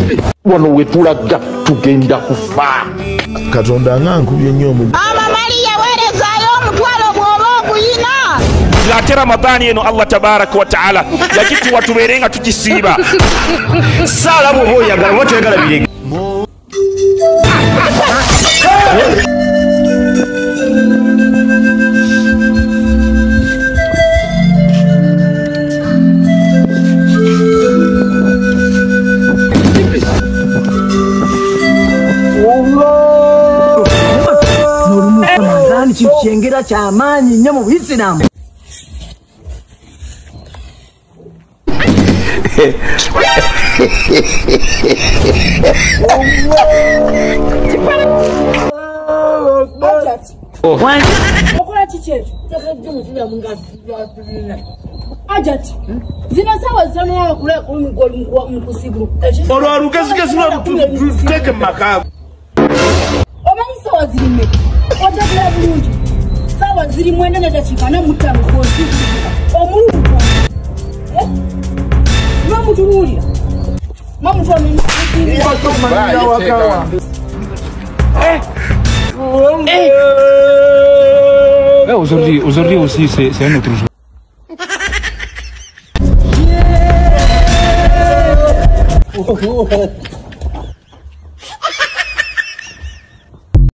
wano wetulaga tugenda kufa. Katonda ngankubye nnyo mu Mama Maria werezayo omutwalo bw'oba oguyina. Ate Ramadani eno Allah tabaraka wa taala yagituwa tubeerenga tugisiiba. Sala bw'oba oyagala oba toyagala birege. Kichengera cha amani nnyo mu Buisilamu. Okola kichecho tekajja mutira mungazi Ajati zina sawa zana kule mkusibu Olwa lugezigezi lwatuteke mu maka. Omanyi sawa zirime otegera bulungi sawa ziri mwenda na dakika na mutano kozi omuntu n'omutululira n'omutwano Aujourd'hui aussi c'est un autre jour.